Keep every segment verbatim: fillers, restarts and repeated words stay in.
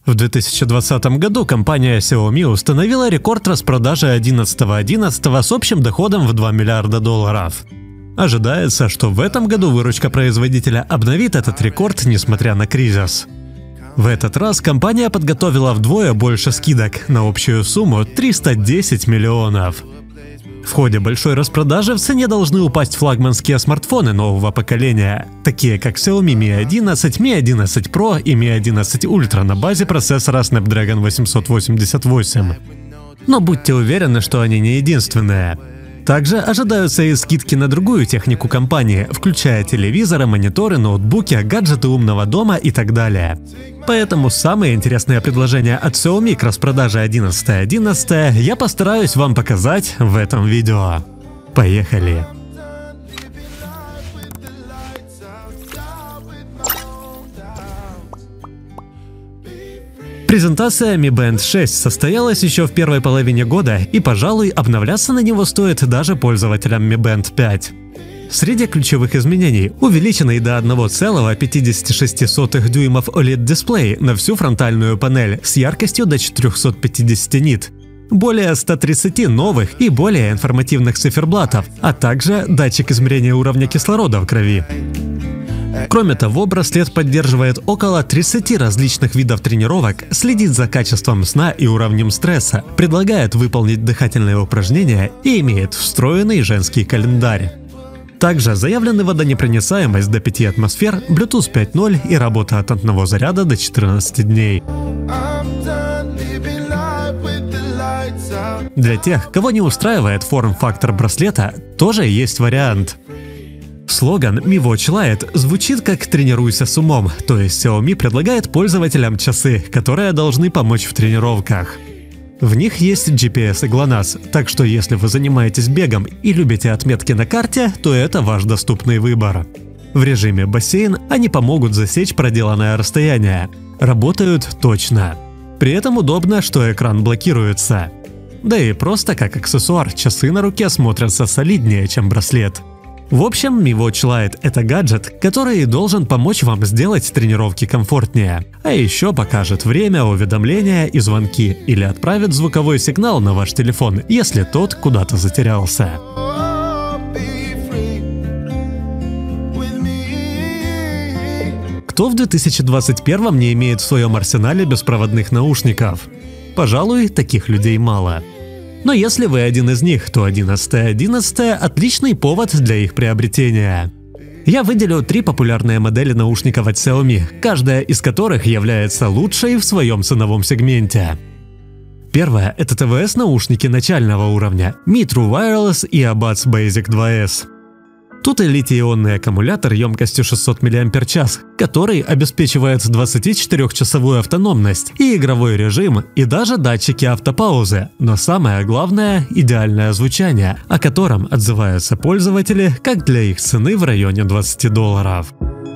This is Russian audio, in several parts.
В две тысячи двадцатом году компания Xiaomi установила рекорд распродажи одиннадцатого одиннадцатого с общим доходом в два миллиарда долларов. Ожидается, что в этом году выручка производителя обновит этот рекорд, несмотря на кризис. В этот раз компания подготовила вдвое больше скидок на общую сумму триста десять миллионов. В ходе большой распродажи в цене должны упасть флагманские смартфоны нового поколения, такие как Xiaomi Mi одиннадцать, Mi одиннадцать Pro и Mi одиннадцать Ultra на базе процессора Snapdragon восемьсот восемьдесят восемь. Но будьте уверены, что они не единственные. Также ожидаются и скидки на другую технику компании, включая телевизоры, мониторы, ноутбуки, гаджеты умного дома и так далее. Поэтому самые интересные предложения от Xiaomi к распродаже одиннадцатого одиннадцатого я постараюсь вам показать в этом видео. Поехали! Презентация Mi Band шесть состоялась еще в первой половине года, и, пожалуй, обновляться на него стоит даже пользователям Mi Band пять. Среди ключевых изменений – увеличенный до одного целого пятидесяти шести сотых дюймов о лед-дисплей на всю фронтальную панель с яркостью до четырёхсот пятидесяти нит, более ста тридцати новых и более информативных циферблатов, а также датчик измерения уровня кислорода в крови. Кроме того, браслет поддерживает около тридцати различных видов тренировок, следит за качеством сна и уровнем стресса, предлагает выполнить дыхательные упражнения и имеет встроенный женский календарь. Также заявлены водонепроницаемость до пяти атмосфер, Bluetooth пять ноль и работа от одного заряда до четырнадцати дней. Для тех, кого не устраивает форм-фактор браслета, тоже есть вариант. Слоган Mi Watch Lite звучит как «тренируйся с умом», то есть Xiaomi предлагает пользователям часы, которые должны помочь в тренировках. В них есть джи пи эс и ГЛОНАСС, так что если вы занимаетесь бегом и любите отметки на карте, то это ваш доступный выбор. В режиме бассейн они помогут засечь проделанное расстояние. Работают точно. При этом удобно, что экран блокируется. Да и просто как аксессуар часы на руке смотрятся солиднее, чем браслет. В общем, Mi Watch Lite – это гаджет, который должен помочь вам сделать тренировки комфортнее, а еще покажет время, уведомления и звонки, или отправит звуковой сигнал на ваш телефон, если тот куда-то затерялся. Кто в две тысячи двадцать первом не имеет в своем арсенале беспроводных наушников? Пожалуй, таких людей мало. Но если вы один из них, то одиннадцатое одиннадцатое – отличный повод для их приобретения. Я выделю три популярные модели наушников от Xiaomi, каждая из которых является лучшей в своем ценовом сегменте. Первая – это тэ вэ эс-наушники начального уровня Mi True Wireless и Buds Basic два эс. Тут и литий-ионный аккумулятор емкостью шестьсот миллиампер-час, который обеспечивает двадцатичетырёхчасовую автономность и игровой режим, и даже датчики автопаузы, но самое главное – идеальное звучание, о котором отзываются пользователи, как для их цены в районе двадцати долларов.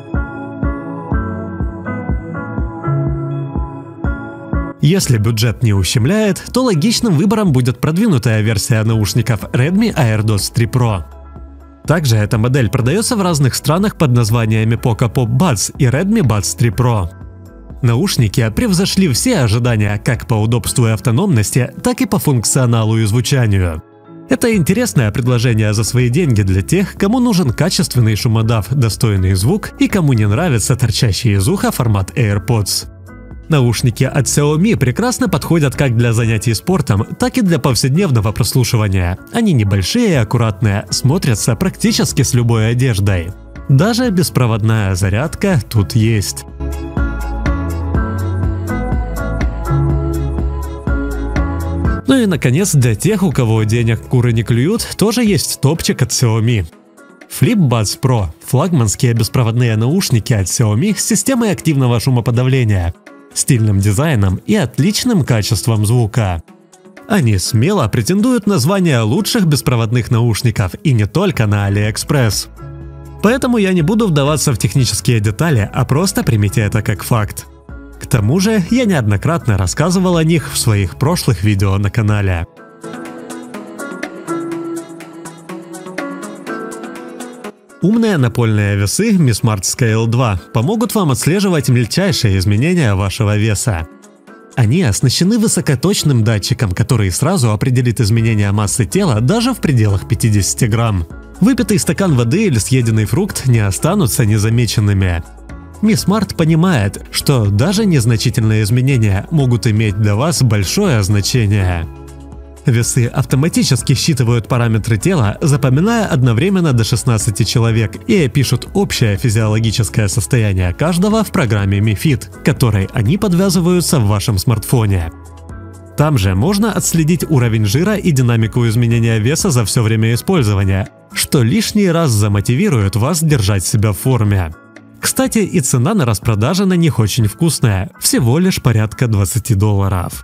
Если бюджет не ущемляет, то логичным выбором будет продвинутая версия наушников Redmi AirDots три Pro. Также эта модель продается в разных странах под названиями Poco Pop Buds и Redmi Buds три Pro. Наушники превзошли все ожидания как по удобству и автономности, так и по функционалу и звучанию. Это интересное предложение за свои деньги для тех, кому нужен качественный шумодав, достойный звук и кому не нравится торчащий из уха формат AirPods. Наушники от Xiaomi прекрасно подходят как для занятий спортом, так и для повседневного прослушивания. Они небольшие и аккуратные, смотрятся практически с любой одеждой. Даже беспроводная зарядка тут есть. Ну и наконец, для тех, у кого денег куры не клюют, тоже есть топчик от Xiaomi. FlipBuds Pro – флагманские беспроводные наушники от Xiaomi с системой активного шумоподавления, стильным дизайном и отличным качеством звука. Они смело претендуют на звание лучших беспроводных наушников и не только на AliExpress. Поэтому я не буду вдаваться в технические детали, а просто примите это как факт. К тому же, я неоднократно рассказывал о них в своих прошлых видео на канале. Умные напольные весы Mi Smart Scale два помогут вам отслеживать мельчайшие изменения вашего веса. Они оснащены высокоточным датчиком, который сразу определит изменения массы тела даже в пределах пятидесяти грамм. Выпитый стакан воды или съеденный фрукт не останутся незамеченными. Mi Smart понимает, что даже незначительные изменения могут иметь для вас большое значение. Весы автоматически считывают параметры тела, запоминая одновременно до шестнадцати человек, и пишут общее физиологическое состояние каждого в программе Mi Fit, которой они подвязываются в вашем смартфоне. Там же можно отследить уровень жира и динамику изменения веса за все время использования, что лишний раз замотивирует вас держать себя в форме. Кстати, и цена на распродаже на них очень вкусная, всего лишь порядка двадцати долларов.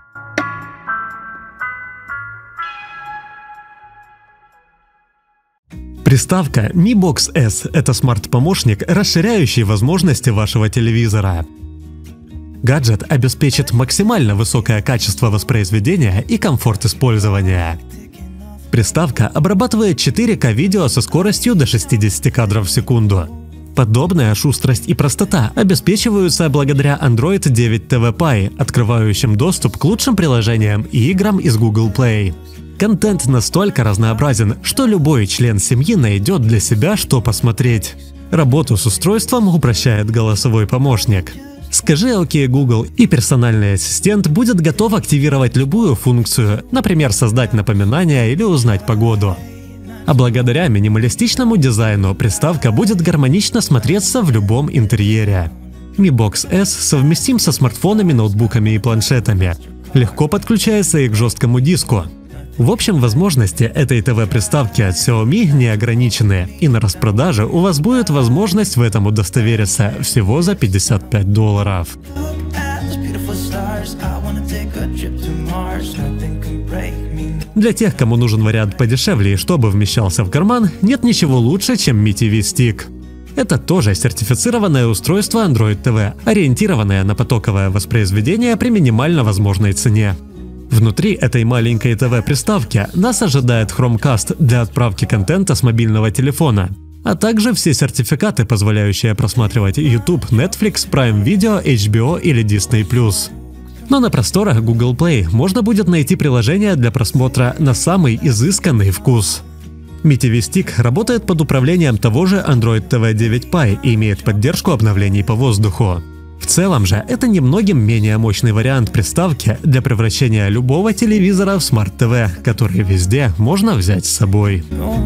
Приставка Mi Box S – это смарт-помощник, расширяющий возможности вашего телевизора. Гаджет обеспечит максимально высокое качество воспроизведения и комфорт использования. Приставка обрабатывает четыре ка видео со скоростью до шестидесяти кадров в секунду. Подобная шустрость и простота обеспечиваются благодаря Android девять ти ви Pie, открывающим доступ к лучшим приложениям и играм из Google Play. Контент настолько разнообразен, что любой член семьи найдет для себя, что посмотреть. Работу с устройством упрощает голосовой помощник. Скажи «Окей, Google», и персональный ассистент будет готов активировать любую функцию, например, создать напоминания или узнать погоду. А благодаря минималистичному дизайну приставка будет гармонично смотреться в любом интерьере. Mi Box S совместим со смартфонами, ноутбуками и планшетами. Легко подключается и к жесткому диску. В общем, возможности этой ТВ-приставки от Xiaomi не ограничены, и на распродаже у вас будет возможность в этом удостовериться всего за пятьдесят пять долларов. Для тех, кому нужен вариант подешевле и чтобы вмещался в карман, нет ничего лучше, чем Mi ти ви Stick. Это тоже сертифицированное устройство Android ти ви, ориентированное на потоковое воспроизведение при минимально возможной цене. Внутри этой маленькой ТВ-приставки нас ожидает Chromecast для отправки контента с мобильного телефона, а также все сертификаты, позволяющие просматривать YouTube, Netflix, Prime Video, эйч би о или Disney плюс. Но на просторах Google Play можно будет найти приложения для просмотра на самый изысканный вкус. Mi ти ви Stick работает под управлением того же Android ти ви девять Pie и имеет поддержку обновлений по воздуху. В целом же это немногим менее мощный вариант приставки для превращения любого телевизора в смарт-ти ви, который везде можно взять с собой.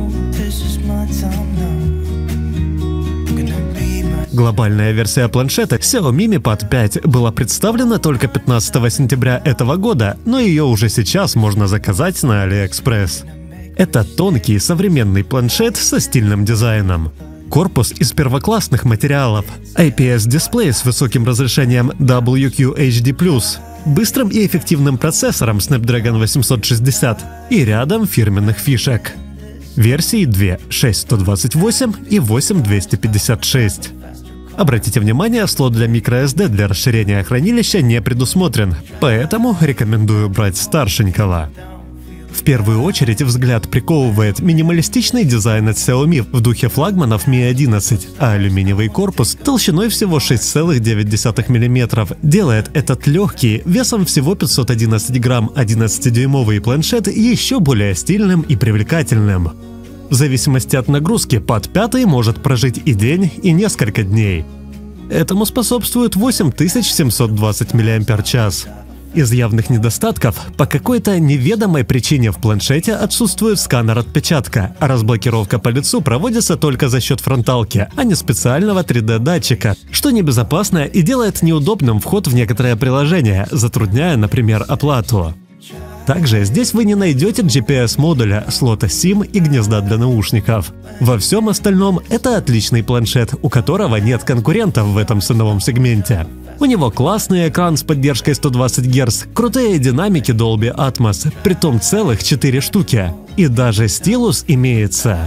Глобальная версия планшета Xiaomi Mi Pad пять была представлена только пятнадцатого сентября этого года, но ее уже сейчас можно заказать на AliExpress. Это тонкий современный планшет со стильным дизайном. Корпус из первоклассных материалов, ай пи эс-дисплей с высоким разрешением дабл ю кью эйч ди плюс, быстрым и эффективным процессором Snapdragon восемьсот шестьдесят и рядом фирменных фишек. Версии две — шесть сто двадцать восемь и восемь двести пятьдесят шесть. Обратите внимание, слот для microSD для расширения хранилища не предусмотрен, поэтому рекомендую брать старшенького. В первую очередь взгляд приковывает минималистичный дизайн от Xiaomi в духе флагманов Mi одиннадцать, а алюминиевый корпус толщиной всего шесть целых девять десятых миллиметра делает этот легкий, весом всего пятьсот одиннадцать грамм, одиннадцатидюймовый планшет еще более стильным и привлекательным. В зависимости от нагрузки Pad пять может прожить и день, и несколько дней. Этому способствует восемь тысяч семьсот двадцать миллиампер-час. Из явных недостатков по какой-то неведомой причине в планшете отсутствует сканер отпечатка, а разблокировка по лицу проводится только за счет фронталки, а не специального три дэ датчика, что небезопасно и делает неудобным вход в некоторые приложения, затрудняя, например, оплату. Также здесь вы не найдете джи пи эс-модуля, слота сим и гнезда для наушников. Во всем остальном это отличный планшет, у которого нет конкурентов в этом ценовом сегменте. У него классный экран с поддержкой сто двадцать герц, крутые динамики Dolby Atmos, притом целых четыре штуки. И даже стилус имеется.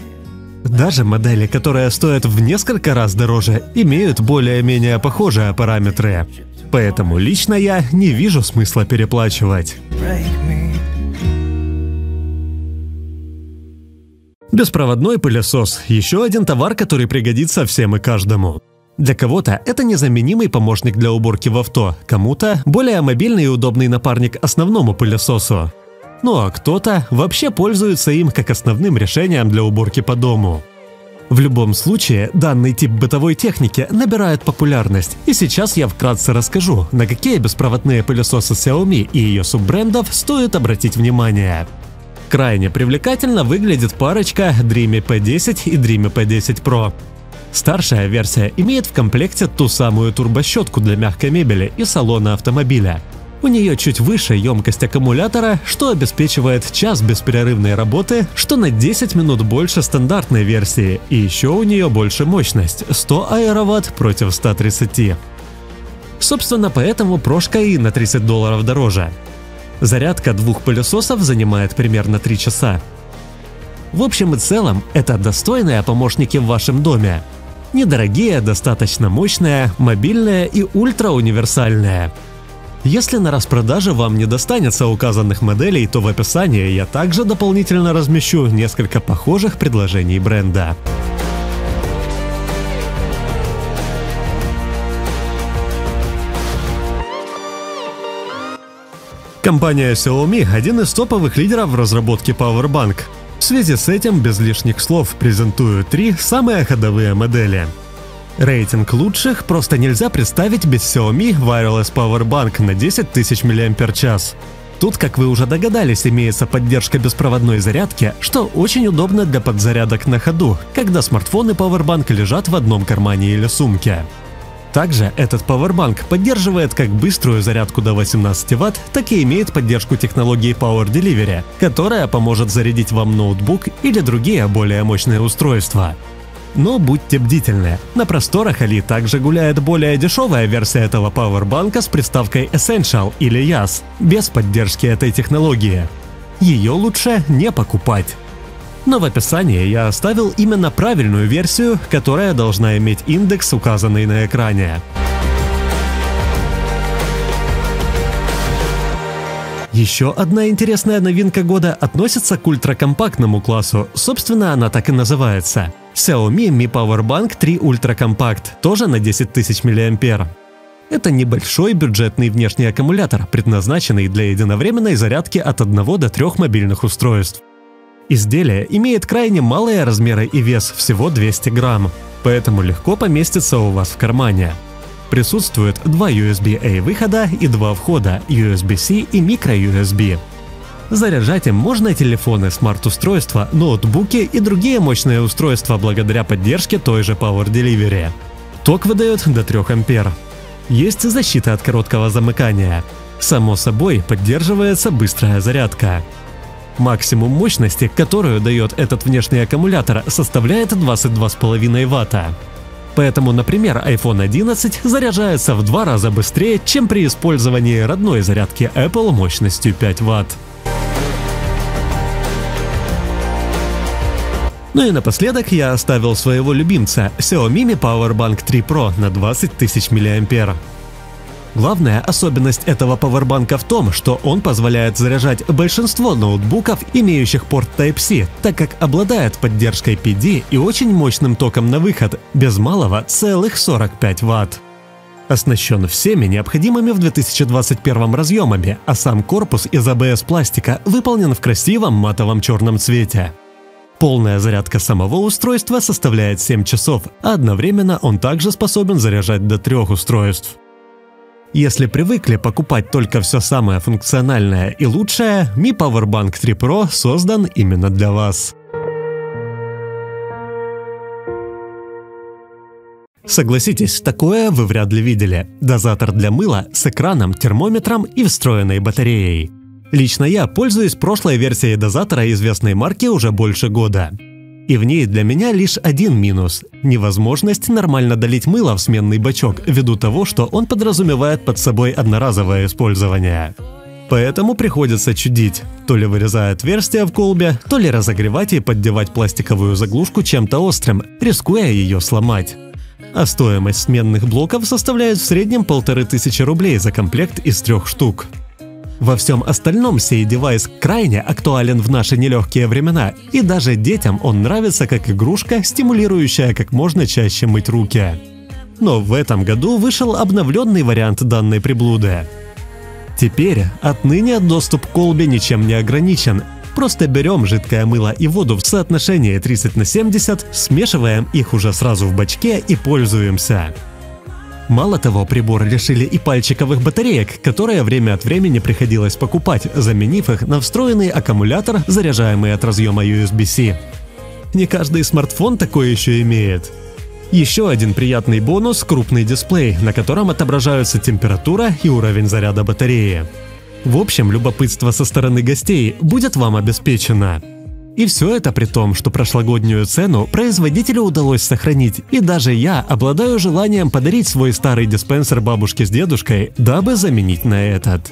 Даже модели, которые стоят в несколько раз дороже, имеют более-менее похожие параметры. Поэтому лично я не вижу смысла переплачивать. Беспроводной пылесос – еще один товар, который пригодится всем и каждому. Для кого-то это незаменимый помощник для уборки в авто, кому-то более мобильный и удобный напарник основному пылесосу. Ну а кто-то вообще пользуется им как основным решением для уборки по дому. В любом случае, данный тип бытовой техники набирает популярность, и сейчас я вкратце расскажу, на какие беспроводные пылесосы Xiaomi и ее суббрендов стоит обратить внимание. Крайне привлекательно выглядит парочка Dreame пи десять и Dreame пи десять Pro. Старшая версия имеет в комплекте ту самую турбощетку для мягкой мебели и салона автомобиля. У нее чуть выше емкость аккумулятора, что обеспечивает час беспрерывной работы, что на десять минут больше стандартной версии, и еще у нее больше мощность – сто аэроватт против ста тридцати. Собственно, поэтому прошка и на тридцать долларов дороже. Зарядка двух пылесосов занимает примерно три часа. В общем и целом, это достойные помощники в вашем доме. Недорогие, достаточно мощные, мобильные и ультра-универсальные. Если на распродаже вам не достанется указанных моделей, то в описании я также дополнительно размещу несколько похожих предложений бренда. Компания Xiaomi – один из топовых лидеров в разработке Powerbank. В связи с этим, без лишних слов, презентую три самые ходовые модели. Рейтинг лучших просто нельзя представить без Xiaomi Wireless Powerbank на десять тысяч мАч. Тут, как вы уже догадались, имеется поддержка беспроводной зарядки, что очень удобно для подзарядок на ходу, когда смартфон и Powerbank лежат в одном кармане или сумке. Также этот Powerbank поддерживает как быструю зарядку до восемнадцати ватт, так и имеет поддержку технологии Power Delivery, которая поможет зарядить вам ноутбук или другие более мощные устройства. Но будьте бдительны, на просторах Али также гуляет более дешевая версия этого Powerbank с приставкой Essential или яс, без поддержки этой технологии. Ее лучше не покупать. Но в описании я оставил именно правильную версию, которая должна иметь индекс, указанный на экране. Еще одна интересная новинка года относится к ультракомпактному классу, собственно она так и называется. Xiaomi Mi Powerbank три Ultra Compact, тоже на десять тысяч мАч. Это небольшой бюджетный внешний аккумулятор, предназначенный для единовременной зарядки от одного до трёх мобильных устройств. Изделие имеет крайне малые размеры и вес, всего двести грамм, поэтому легко поместится у вас в кармане. Присутствует два ю эс би-A выхода и два входа ю эс би-C и micro-ю эс би. Заряжать им можно телефоны, смарт-устройства, ноутбуки и другие мощные устройства благодаря поддержке той же Power Delivery. Ток выдает до трёх ампер. Есть защита от короткого замыкания. Само собой, поддерживается быстрая зарядка. Максимум мощности, которую дает этот внешний аккумулятор, составляет двадцать два и пять десятых ватта. Поэтому, например, айфон одиннадцать заряжается в два раза быстрее, чем при использовании родной зарядки Apple мощностью пять ватт. Ну и напоследок я оставил своего любимца Xiaomi Mi Powerbank три Pro на двадцать тысяч мАч. Главная особенность этого пауэрбанка в том, что он позволяет заряжать большинство ноутбуков, имеющих порт Type-C, так как обладает поддержкой пи ди и очень мощным током на выход, без малого целых сорок пять ватт. Оснащен всеми необходимыми в две тысячи двадцать первом разъемами, а сам корпус из а бэ эс пластика выполнен в красивом матовом черном цвете. Полная зарядка самого устройства составляет семь часов, а одновременно он также способен заряжать до трех устройств. Если привыкли покупать только все самое функциональное и лучшее, Mi Powerbank три Pro создан именно для вас. Согласитесь, такое вы вряд ли видели. Дозатор для мыла с экраном, термометром и встроенной батареей. Лично я пользуюсь прошлой версией дозатора известной марки уже больше года. И в ней для меня лишь один минус – невозможность нормально долить мыло в сменный бачок, ввиду того, что он подразумевает под собой одноразовое использование. Поэтому приходится чудить, то ли вырезая отверстие в колбе, то ли разогревать и поддевать пластиковую заглушку чем-то острым, рискуя ее сломать. А стоимость сменных блоков составляет в среднем полторы тысячи рублей за комплект из трех штук. Во всем остальном сей девайс крайне актуален в наши нелегкие времена, и даже детям он нравится как игрушка, стимулирующая как можно чаще мыть руки. но в этом году вышел обновленный вариант данной приблуды. Теперь отныне доступ к колбе ничем не ограничен. Просто берем жидкое мыло и воду в соотношении тридцать на семьдесят, смешиваем их уже сразу в бачке и пользуемся. Мало того, прибор лишили и пальчиковых батареек, которые время от времени приходилось покупать, заменив их на встроенный аккумулятор, заряжаемый от разъема ю эс би-C. Не каждый смартфон такое еще имеет. Еще один приятный бонус – крупный дисплей, на котором отображаются температура и уровень заряда батареи. В общем, любопытство со стороны гостей будет вам обеспечено. И все это при том, что прошлогоднюю цену производителю удалось сохранить, и даже я обладаю желанием подарить свой старый диспенсер бабушке с дедушкой, дабы заменить на этот.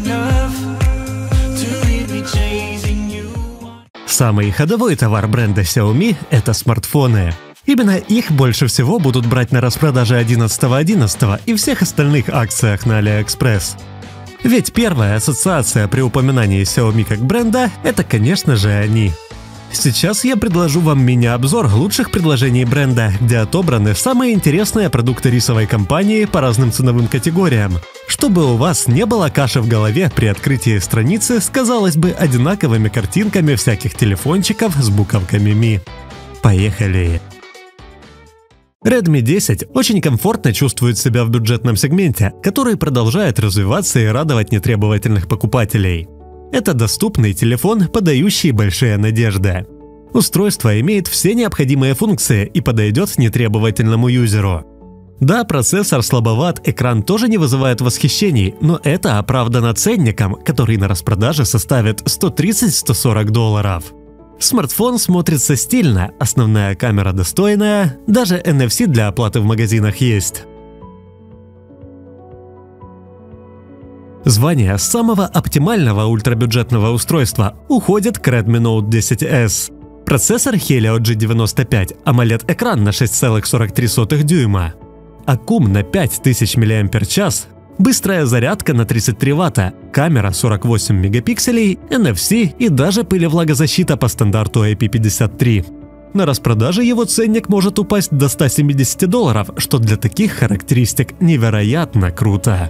Самый ходовой товар бренда Xiaomi – это смартфоны. Именно их больше всего будут брать на распродаже одиннадцатого одиннадцатого и всех остальных акциях на AliExpress. Ведь первая ассоциация при упоминании Xiaomi как бренда – это, конечно же, они. Сейчас я предложу вам мини-обзор лучших предложений бренда, где отобраны самые интересные продукты рисовой компании по разным ценовым категориям, чтобы у вас не было каши в голове при открытии страницы с, казалось бы, одинаковыми картинками всяких телефончиков с буковками Mi. Поехали! Redmi десять очень комфортно чувствует себя в бюджетном сегменте, который продолжает развиваться и радовать нетребовательных покупателей. Это доступный телефон, подающий большие надежды. Устройство имеет все необходимые функции и подойдет нетребовательному юзеру. Да, процессор слабоват, экран тоже не вызывает восхищений, но это оправдано ценником, который на распродаже составит сто тридцать — сто сорок долларов. Смартфон смотрится стильно, основная камера достойная, даже эн эф си для оплаты в магазинах есть. Звание самого оптимального ультрабюджетного устройства уходит к Redmi Note десять эс. Процессор Helio джи девяносто пять, AMOLED-экран на шесть целых сорок три сотых дюйма, аккум на пять тысяч мАч, быстрая зарядка на тридцать три ватта, камера сорок восемь мегапикселей, эн эф си и даже пылевлагозащита по стандарту ай пи пятьдесят три. На распродаже его ценник может упасть до ста семидесяти долларов, что для таких характеристик невероятно круто.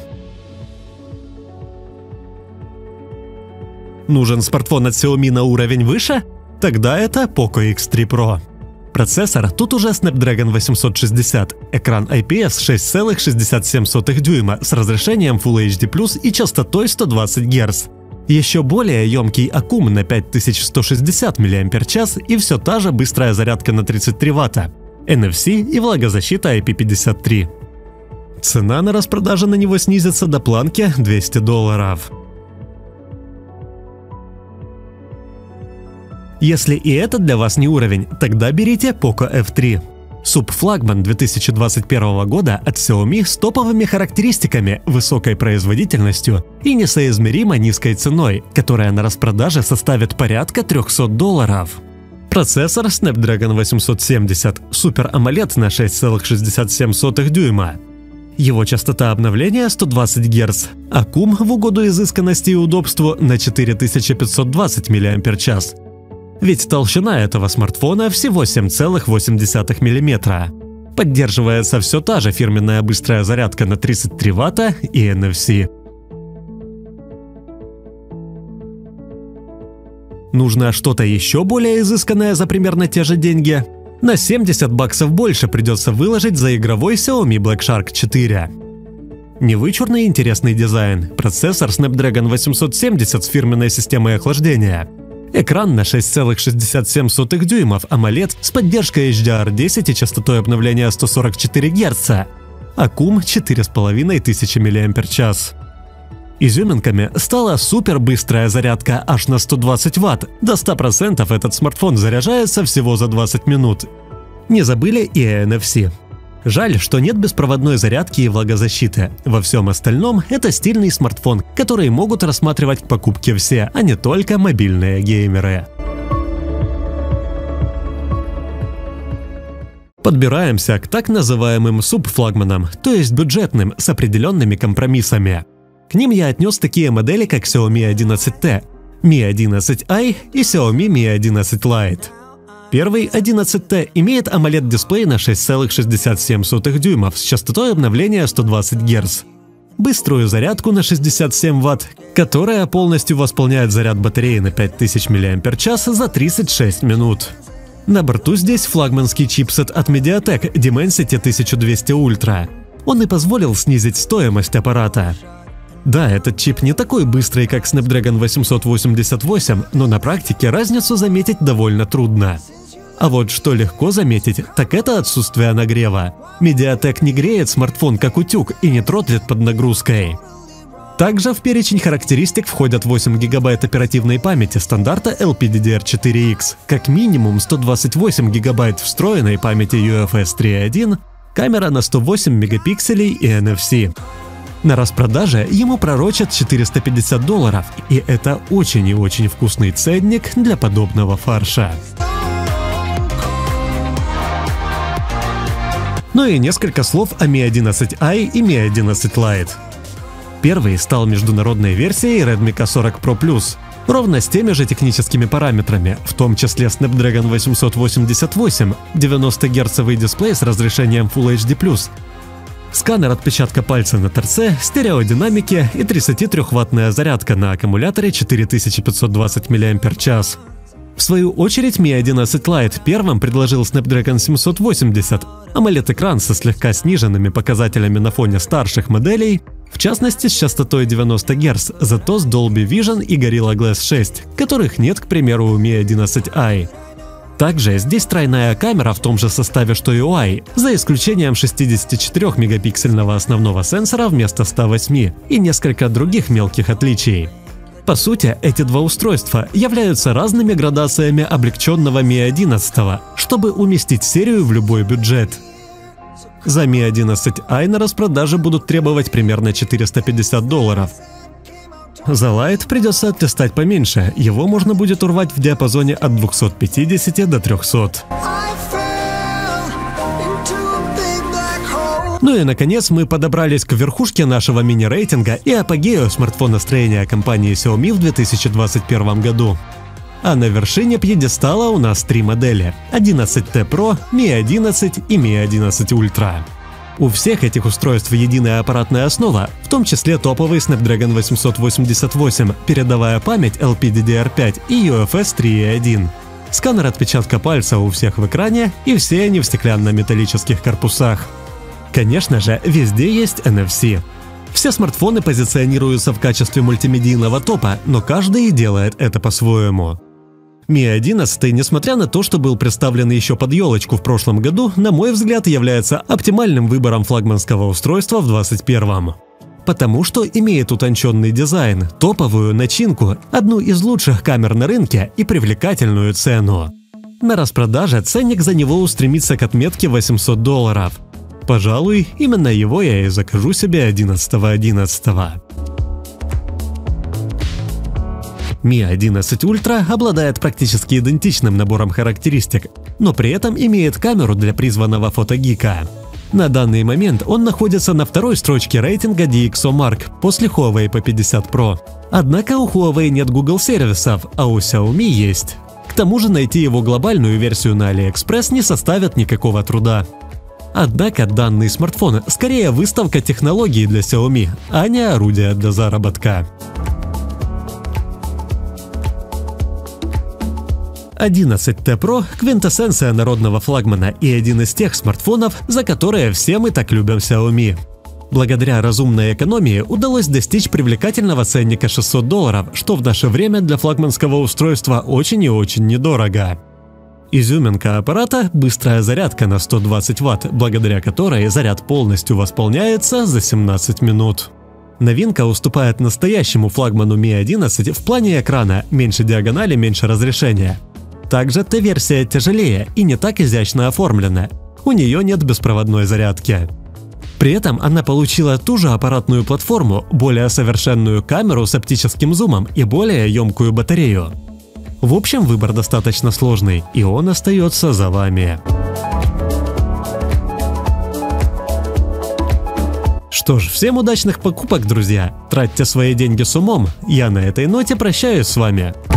Нужен смартфон от Xiaomi на уровень выше? Тогда это Poco икс три про. Процессор тут уже Snapdragon восемьсот шестьдесят, экран ай пи эс шесть целых шестьдесят семь сотых дюйма с разрешением Full эйч ди плюс и частотой сто двадцать герц. Еще более емкий аккум на пять тысяч сто шестьдесят мАч и все та же быстрая зарядка на тридцать три ватта, эн эф си и влагозащита ай пи пятьдесят три. Цена на распродаже на него снизится до планки двести долларов. Если и это для вас не уровень, тогда берите Poco эф три. Субфлагман две тысячи двадцать первого года от Xiaomi с топовыми характеристиками, высокой производительностью и несоизмеримо низкой ценой, которая на распродаже составит порядка трёхсот долларов. Процессор Snapdragon восемьсот семьдесят, Super AMOLED на шесть целых шестьдесят семь сотых дюйма. Его частота обновления сто двадцать герц, аккум в угоду изысканности и удобству на четыре тысячи пятьсот двадцать мАч. Ведь толщина этого смартфона всего семь целых восемь десятых миллиметра. Поддерживается все та же фирменная быстрая зарядка на тридцать три ватта и эн эф си. Нужно что-то еще более изысканное за примерно те же деньги? На семьдесят баксов больше придется выложить за игровой Xiaomi Black Shark четыре. Невычурный интересный дизайн, процессор Snapdragon восемьсот семьдесят с фирменной системой охлаждения. Экран на шесть целых шестьдесят семь сотых дюймов AMOLED с поддержкой эйч ди ар десять и частотой обновления сто сорок четыре герца. Аккум четыре с половиной тысячи мАч. Изюминками стала супербыстрая зарядка аж на сто двадцать ватт. До ста процентов этот смартфон заряжается всего за двадцать минут. Не забыли и эн эф си. Жаль, что нет беспроводной зарядки и влагозащиты. Во всем остальном это стильный смартфон, который могут рассматривать к покупке все, а не только мобильные геймеры. Подбираемся к так называемым субфлагманам, то есть бюджетным, с определенными компромиссами. К ним я отнес такие модели, как Xiaomi одиннадцать тэ, Mi одиннадцать ай и Xiaomi Mi одиннадцать Lite. Первый одиннадцать тэ имеет AMOLED-дисплей на шесть целых шестьдесят семь сотых дюймов с частотой обновления сто двадцать герц, быструю зарядку на шестьдесят семь ватт, которая полностью восполняет заряд батареи на пять тысяч мАч за тридцать шесть минут. На борту здесь флагманский чипсет от Mediatek Dimensity тысяча двести Ultra. Он и позволил снизить стоимость аппарата. Да, этот чип не такой быстрый, как Snapdragon восемьсот восемьдесят восемь, но на практике разницу заметить довольно трудно. А вот что легко заметить, так это отсутствие нагрева. Mediatek не греет смартфон как утюг и не тротлит под нагрузкой. Также в перечень характеристик входят восемь гигабайт оперативной памяти стандарта эл пи ди ди ар четыре икс, как минимум сто двадцать восемь гигабайт встроенной памяти ю эф эс три точка один, камера на сто восемь мегапикселей и эн эф си. На распродаже ему пророчат четыреста пятьдесят долларов, и это очень и очень вкусный ценник для подобного фарша. Ну и несколько слов о ми одиннадцать ай и ми одиннадцать Lite. Первый стал международной версией Redmi кей сорок про плюс, ровно с теми же техническими параметрами, в том числе Snapdragon восемьсот восемьдесят восемь, девяносто герцовый дисплей с разрешением Full эйч ди плюс, сканер отпечатка пальца на торце, стереодинамики и тридцатитрёхваттная зарядка на аккумуляторе четыре тысячи пятьсот двадцать мАч. В свою очередь, ми одиннадцать Lite первым предложил Snapdragon семьсот восемьдесят, AMOLED-экран со слегка сниженными показателями на фоне старших моделей, в частности с частотой девяносто герц, зато с Dolby Vision и Gorilla Glass шесть, которых нет, к примеру, у ми одиннадцать ай. Также здесь тройная камера в том же составе, что и у ай, за исключением шестидесятичетырёхмегапиксельного основного сенсора вместо ста восьми и несколько других мелких отличий. По сути, эти два устройства являются разными градациями облегченного ми одиннадцать, чтобы уместить серию в любой бюджет. За ми одиннадцать ай на распродаже будут требовать примерно четыреста пятьдесят долларов. За Lite придется отлистать поменьше, его можно будет урвать в диапазоне от двухсот пятидесяти до трёхсот. Ну и наконец мы подобрались к верхушке нашего мини-рейтинга и апогею смартфон-настроения компании Xiaomi в две тысячи двадцать первом году. А на вершине пьедестала у нас три модели – одиннадцать тэ про, ми одиннадцать и ми одиннадцать Ultra. У всех этих устройств единая аппаратная основа, в том числе топовый Snapdragon восемьсот восемьдесят восемь, передовая память эл пи ди ди ар пять и ю эф эс три точка один. Сканер отпечатка пальца у всех в экране, и все они в стеклянно-металлических корпусах. Конечно же, везде есть эн эф си. Все смартфоны позиционируются в качестве мультимедийного топа, но каждый делает это по-своему. ми одиннадцать, несмотря на то, что был представлен еще под елочку в прошлом году, на мой взгляд, является оптимальным выбором флагманского устройства в двадцать первом. Потому что имеет утонченный дизайн, топовую начинку, одну из лучших камер на рынке и привлекательную цену. На распродаже ценник за него устремится к отметке восемьсот долларов. Пожалуй, именно его я и закажу себе одиннадцатого одиннадцатого. ми одиннадцать Ultra обладает практически идентичным набором характеристик, но при этом имеет камеру для призванного фотогика. На данный момент он находится на второй строчке рейтинга ди икс о Mark после Huawei пи пятьдесят про. Однако у Huawei нет Google сервисов, а у Xiaomi есть. К тому же найти его глобальную версию на AliExpress не составит никакого труда. Однако данный смартфон скорее выставка технологий для Xiaomi, а не орудие для заработка. одиннадцать тэ про – квинтэссенция народного флагмана и один из тех смартфонов, за которые все мы так любим Xiaomi. Благодаря разумной экономии удалось достичь привлекательного ценника шестьсот долларов, что в наше время для флагманского устройства очень и очень недорого. Изюминка аппарата – быстрая зарядка на сто двадцать ватт, благодаря которой заряд полностью восполняется за семнадцать минут. Новинка уступает настоящему флагману ми одиннадцать в плане экрана, меньше диагонали, меньше разрешения. Также Т-версия тяжелее и не так изящно оформлена, у нее нет беспроводной зарядки. При этом она получила ту же аппаратную платформу, более совершенную камеру с оптическим зумом и более емкую батарею. В общем, выбор достаточно сложный, и он остается за вами. Что ж, всем удачных покупок, друзья! Тратьте свои деньги с умом. Я на этой ноте прощаюсь с вами.